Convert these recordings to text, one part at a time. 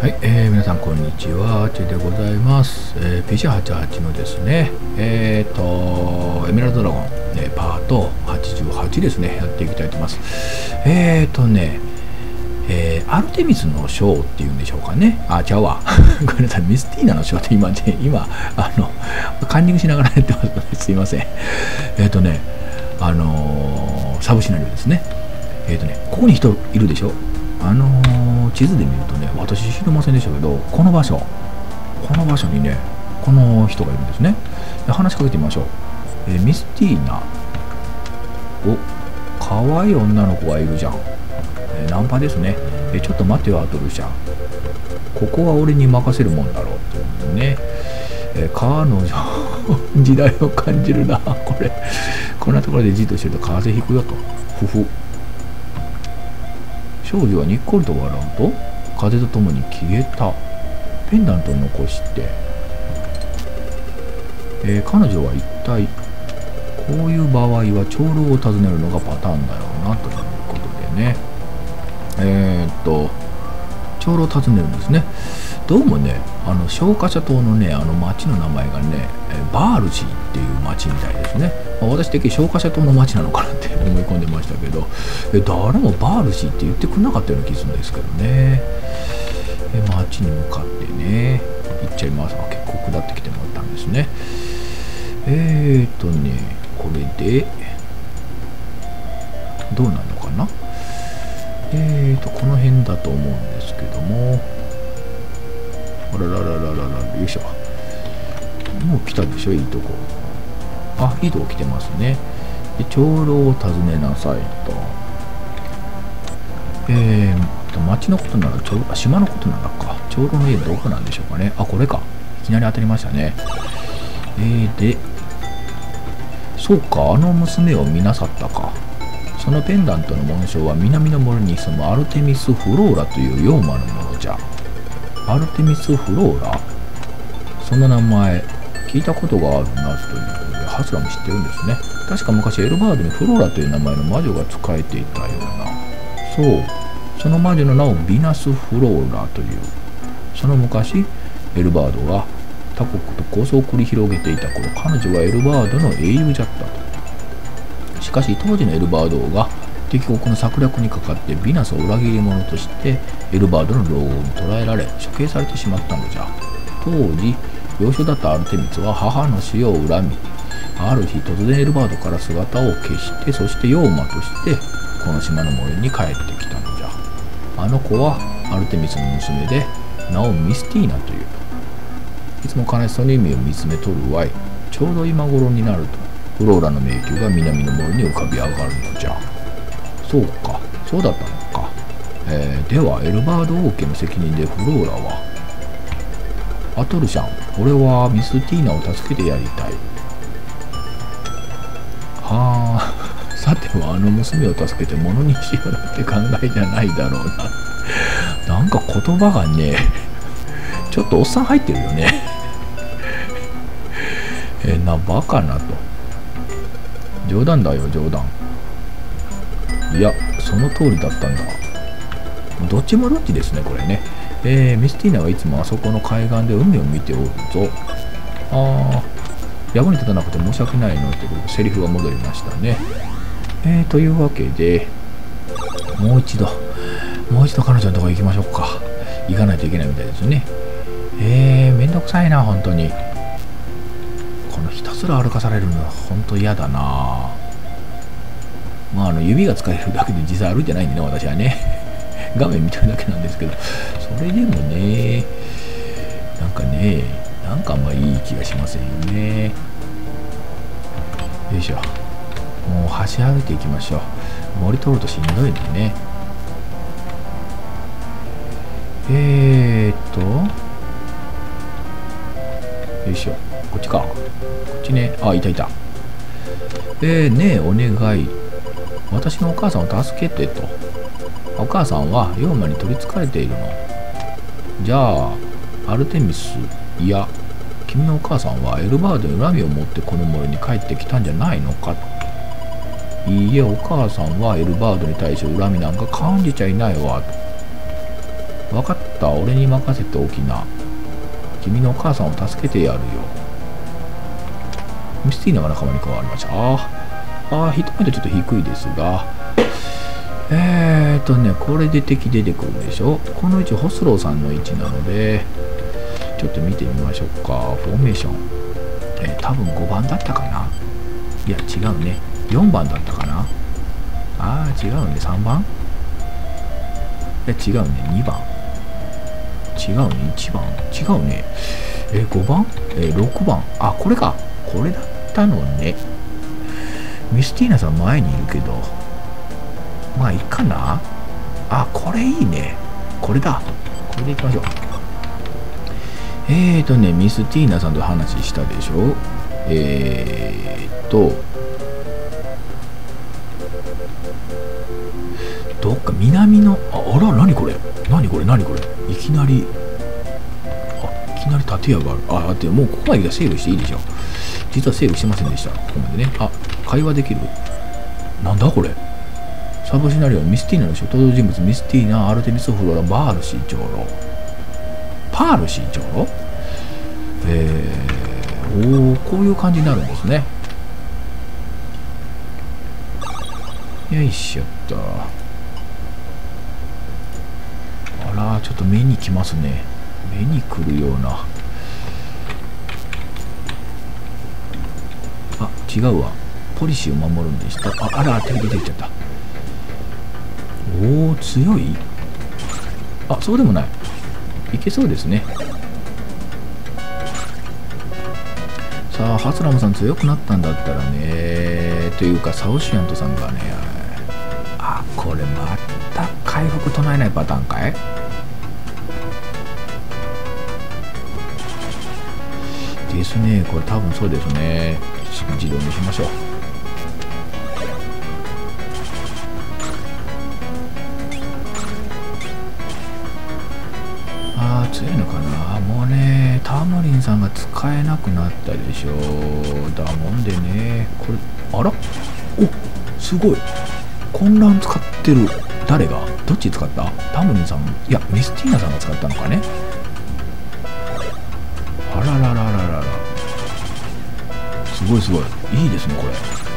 はい、皆さんこんにちは、チェでございます。PC88 のですね、エメラルドドラゴン、パート88ですね、やっていきたいと思います。アルテミスのショーっていうんでしょうかね。あ、ちゃうわ。ごめんなさい、ミスティーナのショーって今、カンニングしながらやってますので、すいません。サブシナリオですね。ここに人いるでしょ。地図で見るとね、私知りませんでしたけど、この場所にね、この人がいるんですね。で話しかけてみましょう。ミスティーナ。お、可愛い女の子がいるじゃん。ナンパですね。ちょっと待ってよ、アトルシャン。ここは俺に任せるもんだろうというね。彼女、時代を感じるな、これ。こんなところでじっとしてると風邪ひくよと。ふふ。少女はにっこりと笑うと、風とともに消えた。ペンダントを残して、彼女は一体、こういう場合は長老を訪ねるのがパターンだよな、ということでね。長老を訪ねるんですね。どうもね、消火車島のね、町の名前がね、バールシーっていう町みたいですね。私的に消火車島の町なのかなって思い込んでましたけど、誰もバールシーって言ってくれなかったような気がするんですけどね。町に向かってね、行っちゃいます。結構下ってきてもらったんですね。これで、どうなるのかな。この辺だと思うんですけども、あらららららら、よいしょ。もう来たでしょ、いいとこ。あ、いいとこ来てますね。で、長老を訪ねなさいと。町のことなら、島のことならか。長老の家どこなんでしょうかね。あ、これか。いきなり当たりましたね。で、そうか、娘を見なさったか。そのペンダントの紋章は南の森に住むアルテミス・フローラという妖魔のものじゃ。アルテミス・フローラ、そんな名前聞いたことがあるなということで、ハスラも知ってるんですね。確か昔エルバードにフローラという名前の魔女が仕えていたような。そう、その魔女の名をビナス・フローラという。その昔エルバードが他国と抗争を繰り広げていた頃、彼女はエルバードの英雄じゃったと。しかし当時のエルバード王が敵国の策略にかかってビナスを裏切り者としてエルバードの牢獄に捕らえられ処刑されてしまったのじゃ。当時幼少だったアルテミスは母の死を恨み、ある日突然エルバードから姿を消して、そして妖魔としてこの島の森に帰ってきたのじゃ。あの子はアルテミスの娘で、名をミスティーナという。いつも悲しそうに海を見つめとるわい。ちょうど今頃になるとフローラの迷宮が南の森に浮かび上がるのじゃ。そうか、そうだったのか。ではエルバード王家の責任でフローラは、アトルシャン、俺はミスティーナを助けてやりたい。はあ、さては娘を助けて物にしようなんて考えじゃないだろうな。なんか言葉がね、ちょっとおっさん入ってるよね。バカなと。冗談だよ、冗談。いや、その通りだったんだ。どっちもどっちですね、これね。ミスティーナはいつもあそこの海岸で海を見ておるぞ。役に立たなくて申し訳ないのってセリフが戻りましたね。というわけで、もう一度彼女のところ行きましょうか。行かないといけないみたいですよね。めんどくさいな、本当に。このひたすら歩かされるのは本当嫌だな。まあ、指が使えるだけで実際歩いてないんでね、私はね。画面見てるだけなんですけど、それでもね、なんかあんまいい気がしませんよね。よいしょ。もう端歩いていきましょう。森通るとしんどいんでね。よいしょ。こっちか。こっちね。あ、いたいた。ねえ、お願い。私のお母さんを助けてと。お母さんは妖魔に取りつかれているの。じゃあ、アルテミス、いや、君のお母さんはエルバードに恨みを持ってこの森に帰ってきたんじゃないのか。いいえ、お母さんはエルバードに対して恨みなんか感じちゃいないわ。 分かった。俺に任せておきな。君のお母さんを助けてやるよ。ミスティーナが仲間に変わりました。ヒットポイントちょっと低いですが。これで敵出てくるでしょ。この位置、ホスローさんの位置なので、ちょっと見てみましょうか。フォーメーション。多分5番だったかな。いや、違うね。4番だったかな。違うね。3番。いや、違うね。2番。違うね。1番。違うね。5番6番。これか。これだったのね。ミスティーナさん前にいるけど。まあいいかな。これいいね。これだ。これでいきましょう。ミスティーナさんと話したでしょ。どっか南の、何これ。いきなり建屋がある。もうここまでセーブしていいでしょ。実はセーブしてませんでした。ここまでね。会話できる。なんだこれ。サブシナリオミスティーナの登場人物ミスティーナ、アルテミス・フローラ、バールシー長老。パールシー長老。こういう感じになるんですね。よいしょっと。ちょっと目にきますね。目にくるような。違うわ。ポリシーを守るんでした。敵出てきちゃった。強い。そうでもない。いけそうですね。さあ、ハスラムさん強くなったんだったらね。というか、サオシアントさんがね。これまた回復唱えないパターンかい。ですね。これ多分そうですね。自動にしましょう。強いのかな。もうね、タムリンさんが使えなくなったでしょ。だもんでね、これ、すごい。混乱使ってる。誰がどっち使った。タムリンさん。いや、ミスティーナさんが使ったのかね。すごい。いいですね、これ。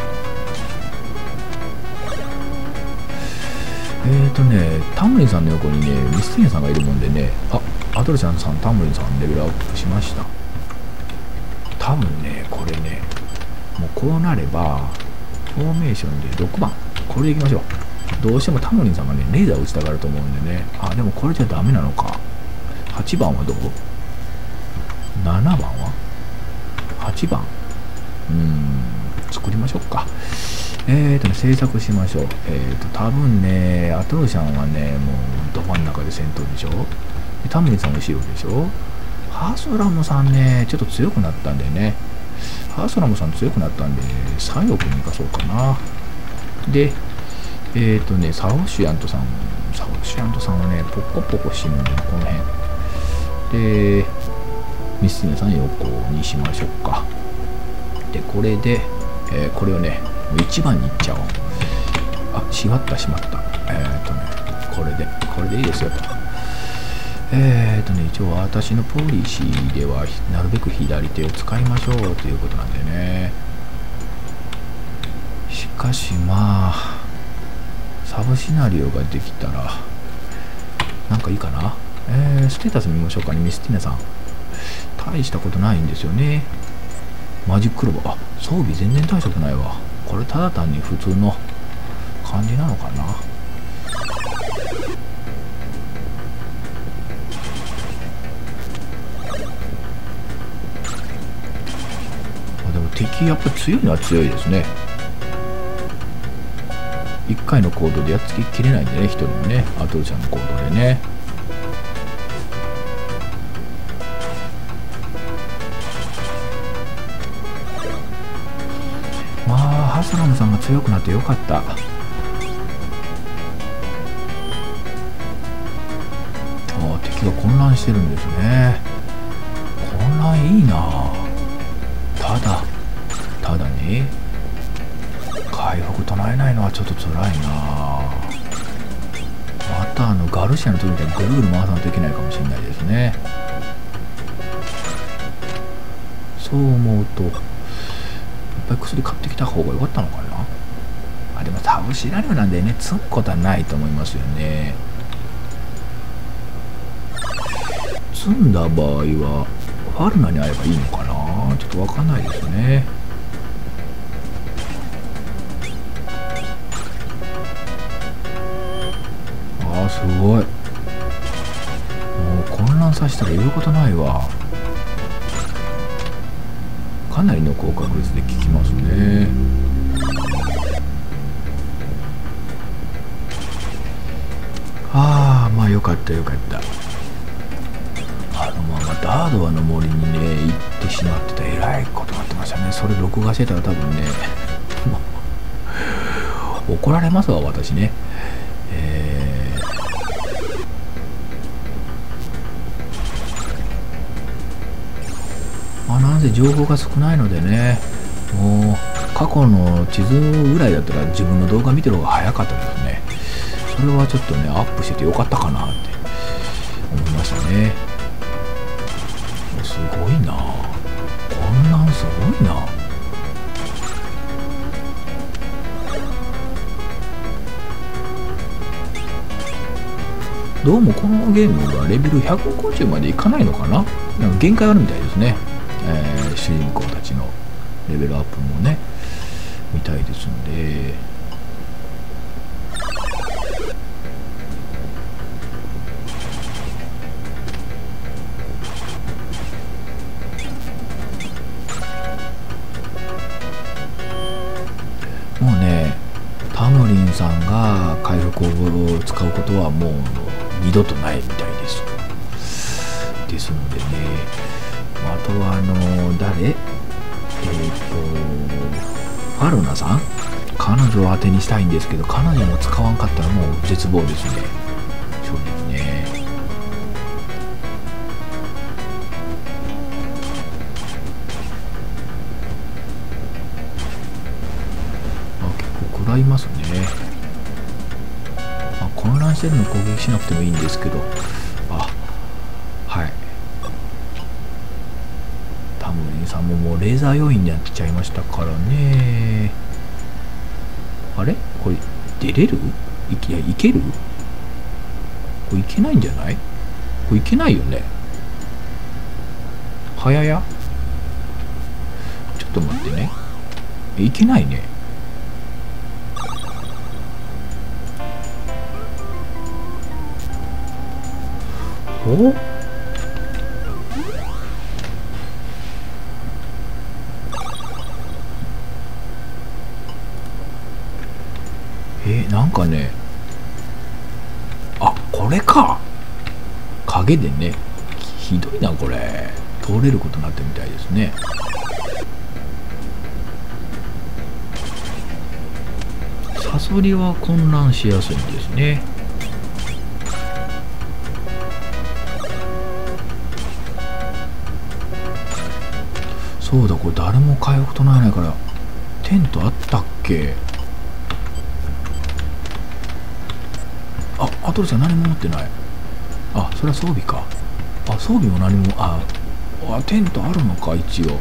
タムリンさんの横にね、ミスティーナさんがいるもんでね、アドルシャンさん、タムリンさんレベルアップしました。多分ね、これね、もうこうなれば、フォーメーションで6番。これでいきましょう。どうしてもタムリンさんがね、レーザーを打ちたがると思うんでね。でもこれじゃダメなのか。8番はどこ ?7 番は ?8 番。作りましょうか。制作しましょう。多分ね、アトロシャンはね、もうど真ん中で戦闘でしょ。でタムリンさん後ろでしょ。ハースラムさんね、ちょっと強くなったんでね。ハースラムさん強くなったんで、左翼に行かそうかな。で、サオシュヤントさんはね、ポコポコしてるんで、この辺。で、ミスティーナさん横にしましょうか。で、これで、これをね、1番にいっちゃおう。しまった。これでいいですよと。一応私のポリシーでは、なるべく左手を使いましょうということなんでね。しかしサブシナリオができたら、なんかいいかな。ステータス見ましょうかね、ミスティーナさん。大したことないんですよね。マジックロボ。装備全然大したことないわ。これただ単に普通の感じなのかな。でも敵やっぱ強いのは強いですね。1回の行動でやっつけきれないんでね、1人もね、アトルちゃんの行動でね。ハスラムさんが強くなってよかった。敵が混乱してるんですね。混乱いいな。ただね、回復唱えないのはちょっと辛いな。またガルシアの時みたいにぐるぐる回さないといけないかもしれないですね。そう思うとやっぱり薬買ってきた方が良かったのかな。でもサブシナリオなんでね、積むことはないと思いますよね。積んだ場合はファルナに会えばいいのかな、ちょっと分かんないですね。すごい。もう混乱させたら言うことないわ。かなりの高確率で効きますね。まあよかったよかった。ままダードアの森にね行ってしまってた。えらいことになってましたね。それ録画してたら多分ね怒られますわ私ね。なんせ情報が少ないのでね、もう過去の地図ぐらいだったら自分の動画見てる方が早かったですね。それはちょっとねアップしててよかったかなって思いましたね。すごいな、混乱すごいな。どうもこのゲームがレベル150までいかないのかな、なんか限界あるみたいですね。主人公たちのレベルアップもねみたいですんで、もうねタムリンさんが回復を使うことはもう二度とないみたいですのでね。あとは誰ファルナさん、彼女を当てにしたいんですけど、彼女も使わんかったらもう絶望ですね、正直ね。結構食らいますね。混乱してるの攻撃しなくてもいいんですけど、はい、タムリンさんももうレーザー要員になっちゃいましたからね。あれこれ出れる？いける？これいけないんじゃない？これいけないよね。早や？ちょっと待ってね。いけないね。お？なんかね、これか。影でね、ひどいなこれ。通れることになってるみたいですね。サソリは混乱しやすいんですね。そうだ、これ誰も回復唱えないからテントあったっけ。アトルさん何も持ってない。それは装備か。装備も何も。テントあるのか一応。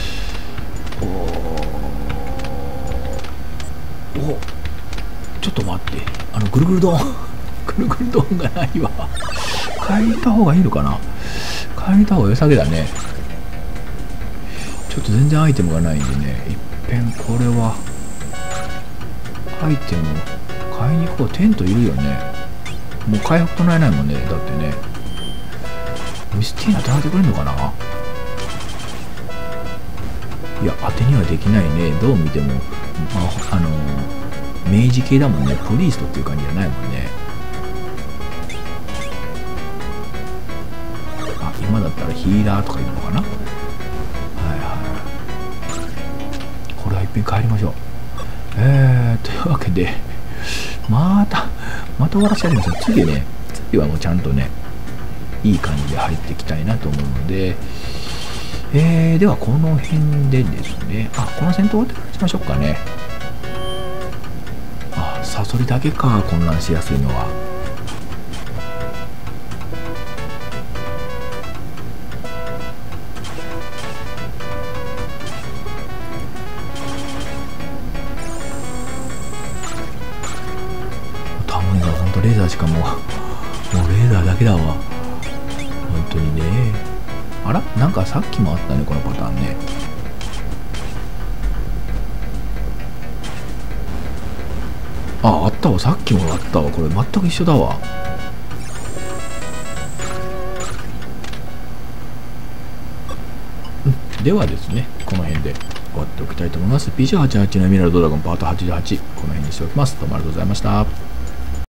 ちょっと待って、ぐるぐる丼ぐるぐる丼がないわ。買いに行った方がいいのかな。買いに行った方が良さげだね。ちょっと全然アイテムがないんでね、いっぺんこれはアイテム買いに行こう。テントいるよね。もう回復唱えないもんね。だってね、ミスティーナ唱えてくれるのかな。いや当てにはできないね。どう見ても明治系だもんね。プリーストっていう感じじゃないもんね。今だったらヒーラーとかいるのかな。これは一遍帰りましょう。というわけでまた終わらせてやりましょう。次はもうちゃんとねいい感じで入っていきたいなと思うので、ではこの辺でですね、この戦闘終わってからにしましょうかね。サソリだけか混乱しやすいのは。 んとレーザーしかもうレーザーだけだわ。本当にね。あら、なんかさっきもあったね、このパターンね。あったわ、さっきもあったわ。これ全く一緒だわ。ではですね、この辺で終わっておきたいと思います。P88 のエメラルドラゴンパート88、この辺にしておきます。どうもありがとうございました。